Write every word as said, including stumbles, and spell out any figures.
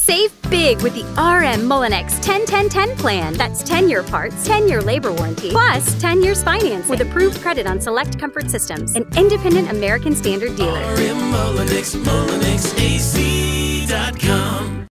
Save big with the R M Mullinax ten ten ten plan. That's ten-year parts, ten-year labor warranty, plus ten years financing with approved credit on select comfort systems. An independent American Standard dealer. R M Mullinax, Mullinax A C dot com.